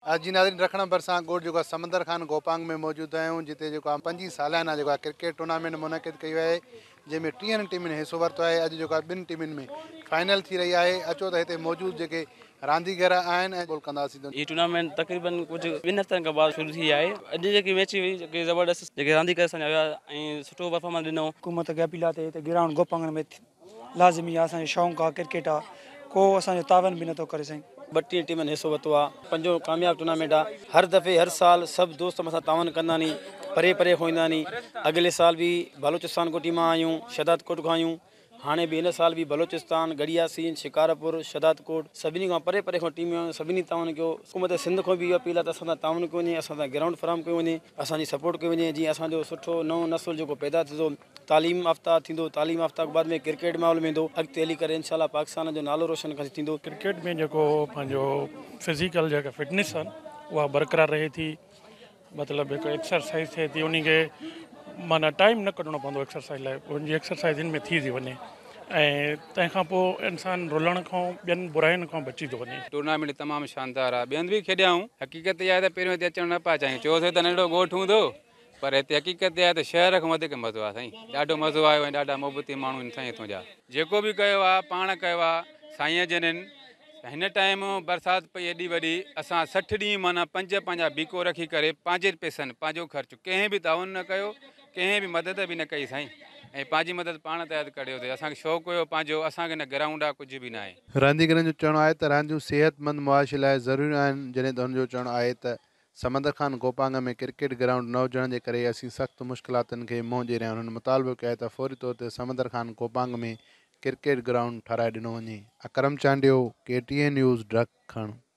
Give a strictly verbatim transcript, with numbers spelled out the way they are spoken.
आज जी नाज़रीन रखण भरिसां ॻोठ जेको आहे समंदर खान गोपांग में मौजूदु आहियूं, जिते जेको आहे पंजी सालियाना जेको आहे क्रिकेट टूर्नामेंट मुनक़िद कई आहे, जंहिंमें टीहनि टीमुनि हिसो वरितो आहे। अॼु जेको आहे ॿिनि टीमुनि में फाइनल थी रही आहे। अचो त हिते मौजूदु जेके रांदीगर आहिनि ऐं गोल कंदासीं। ये टूर्नामेंट तकरीबन कुछ ॿिनि हफ़्तनि खां बाद शुरू थी आहे। अॼु जेकी मैच हुई जेके ज़बरदस्त जेके रांदीगर असांजा हुआ ऐं सुठो परफॉर्मेंस ॾिनो। हुकूमत खे अपील आहे त ग्राउंड गोपांगण में लाज़मी आहे, असांजो शौक़ु आहे क्रिकेट आहे, को असांजो तावन बि नथो करे साईं। ॿटीह टीमनि हिसो वरितो आहे। पंजो कामयाबु टूर्नामेंट आहे। हर दफ़े हर साल सभु दोस्त असां तावन कंदा नी, परे परे खां ईंदा नी। अॻिले साल बि बलोचिस्तान को टीमां आयूं, शदाद कोट खां आयूं। हाणे बि हिन साल बि बलोचिस्तान, गड़ियासीन, शिकारपुर, शदाद कोट सभिनी खां परे परे खां टीमूं आहियूं। सभिनी तावन कयो। हुकूमत सिंध खां बि इहो अपील आहे त असां सां तावन कयो वञे, असां सां ग्राउंड फराहम कयो वञे, असांजी सपोर्ट कयो वञे, जीअं असांजो सुठो नओं नसुल जेको पैदा थींदो, तालीम याफ़्ता थींदो। तालीम याफ़्ता बाद में क्रिकेट माहौल वेंदो, अॻिते हली करे इंशाल्लाह पाकिस्तान जो नालो रोशन थींदो। क्रिकेट में जेको पंहिंजो फिज़िकल जेका फिटनेस आहे उहा बरक़रार रहे थी, मतिलबु हिकु एक्सरसाइज थिए थी, उन खे माना टाइम न कढणो पवंदो एक्सरसाइज लाइ, उनजी एक्सरसाइज इन में थी थी वञे ऐं तंहिंखां पोइ इंसानु रुलण खां ॿियनि बुराइनि खां बची थो वञे। टूर्नामेंट तमामु शानदार आहे। ॿियनि बि खेॾियाऊं। हक़ीक़त इहा आहे त पहिरियों हिते अचणु न पिया चाहियूं, चयोसीं त नंढो ॻोठु हूंदो, पर हिते हक़ीक़त इहा आहे त शहर खां वधीक मज़ो आहे साईं। ॾाढो मज़ो आयो ऐं ॾाढा मोहबती माण्हू आहिनि साईं हितां जा। जेको बि कयो आहे पाण कयो आहे साईंअ जन। हिन टाइम बरसाति पई एॾी वॾी, असां सठि ॾींहं माना पंज पंहिंजा बीको रखी करे पंहिंजे पैसनि पंहिंजो ख़र्चु कंहिं बि ताउन न कयो, कंहिं बि मदद बि न कई साईं, ऐं पंहिंजी मदद पाण तयारु करियो अथई। असांखे शौक़ु हुयो पंहिंजो, असांखे न ग्राउंड आहे कुझु बि न आहे। रांदीगरनि जो चवणु आहे त रांदियूं सेहतमंद मुआश लाइ ज़रूरी आहिनि, जॾहिं त हुनजो चवणु आहे त समंदर खान गोपांग में क्रिकेट ग्राउंड न हुजण जे करे असीं सख़्तु मुश्किलातुनि खे मुंहुं ॾेई रहिया आहियूं। हुननि मुतालबो कयो आहे त फौरी तौर ते समंदर खान गोपांग में क्रिकेट ग्राउंड ठाराए ॾिनो वञे। अकरम चांडियो, के टी ए न्यूज़, ड्रग खण।